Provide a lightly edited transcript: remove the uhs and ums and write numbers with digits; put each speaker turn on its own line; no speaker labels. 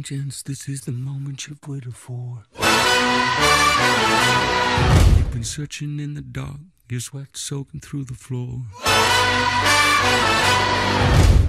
gents, this is the moment you've waited for. You've been searching in the dark, your sweat soaking through the floor.